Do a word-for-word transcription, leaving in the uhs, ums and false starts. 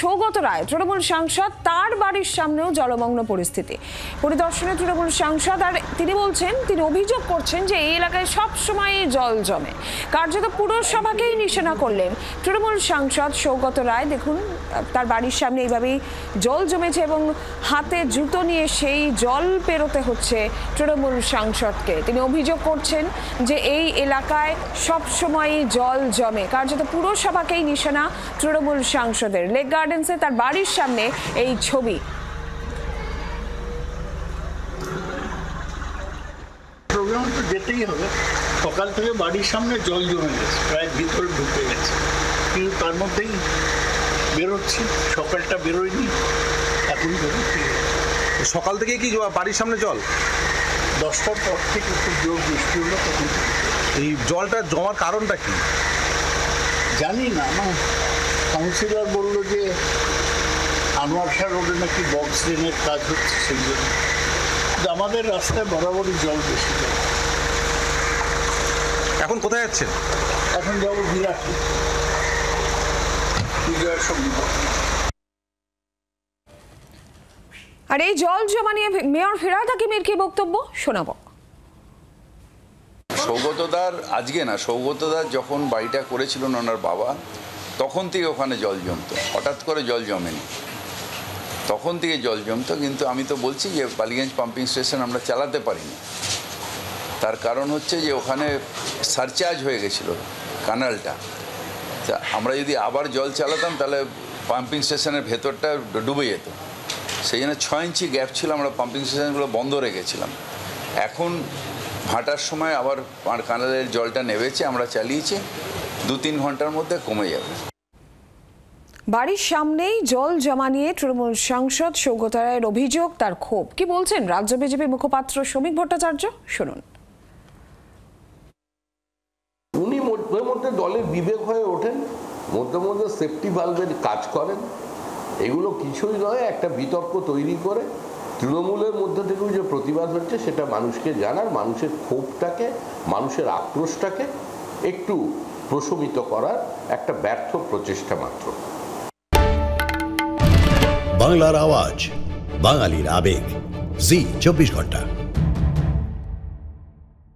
সৌগত রায় তৃণমূল সাংসদ, তার বাড়ির সামনেও জলমগ্ন পরিস্থিতি। পরিদর্শনে তৃণমূল সাংসদ, আর তিনি বলছেন, তিনি অভিযোগ করছেন যে এই এলাকায় সবসময় জল জমে। কার্যত পুরসভাকেই নিশানা করলেন তৃণমূল সাংসদ সৌগত রায়। দেখুন, তার বাড়ির সামনে এইভাবেই জল জমেছে এবং হাতে জুতো নিয়ে সেই জল পেরোতে হচ্ছে তৃণমূল সাংসদকে। তিনি অভিযোগ করছেন যে এই এলাকায় সবসময় জল জমে। কার্যত পুরসভাকেই নিশানা তৃণমূল সাংসদের। লেক গার্ডেন্সে তার বাড়ির সামনে এই ছবি। প্রোগ্রাম তো যেতেই হবে। সকাল থেকে বাড়ির সামনে জল জমে গেছে, প্রায় ভিতরে ঢুকে গেছে, কিন্তু তার মধ্যেই বেরোচ্ছি। সকালটা বেরোয়নি, এখন বেরোচ্ছি। সকাল থেকে কি বাড়ির সামনে জল? দশটার পর থেকে খুব জোর বৃষ্টি হলো, তখন এই জলটা জমার কারণটা কি জানি না। আমার কাউন্সিলর বললো যে আনোয়ার শাহ রোডে নাকি বক্স ড্রেনের কাজ হচ্ছে, সেই জন্য। আমাদের রাস্তায় বরাবরই জল বেশি যায়। এখন কোথায় যাচ্ছেন? এখন যাবো বিরাটি, বিজয়ের সঙ্গে। আর এই জল জমা নিয়ে মেয়র ফেরাদ হাকিমের কি বক্তব্য শোনাব। সৌগতদার আজকে না, সৌগতদার যখন বাড়িটা করেছিলেন ওনার বাবা, তখন থেকে ওখানে জল জমতো, হঠাৎ করে জল জমেনি, তখন থেকে জল জমতো। কিন্তু আমি তো বলছি যে বালিগঞ্জ পাম্পিং স্টেশন আমরা চালাতে পারিনি, তার কারণ হচ্ছে যে ওখানে সারচার্জ হয়ে গেছিলো কানালটা। তা আমরা যদি আবার জল চালাতাম তাহলে পাম্পিং স্টেশনের ভেতরটা ডুবে যেত। সেই জন্য ছয় ইঞ্চি গ্যাপ ছিল, আমরা পাম্পিং স্টেশনগুলো বন্ধ রেখেছিলাম। এখন ভাটার সময় আবার কানালের জলটা নেমেছে, আমরা চালিয়েছি, দু তিন ঘন্টার মধ্যে কমে যাবে। বাড়ির সামনেই জল জমা নিয়ে তৃণমূল সাংসদ সৌগত রায়ের অভিযোগ, তার ক্ষোভ। কি বলছেন রাজ্য বিজেপি মুখপাত্র শ্রমিক ভট্টাচার্য, শুনুন। উনি মধ্যে মধ্যে দলের বিবেক হয়ে ওঠেন, মধ্যে মধ্যে সেফটি ভালভের কাজ করেন। এগুলো কিছুই নয়, একটা বিতর্ক তৈরি করে তৃণমূলের মধ্যে থেকেও যে প্রতিবাদ হচ্ছে সেটা মানুষকে জানার, মানুষের ক্ষোভটাকে, মানুষের আক্রোশটাকে একটু প্রশমিত করার একটা ব্যর্থ প্রচেষ্টা মাত্র। বাংলার আওয়াজ, বাঙালির আবেগ, জি চব্বিশ ঘন্টা।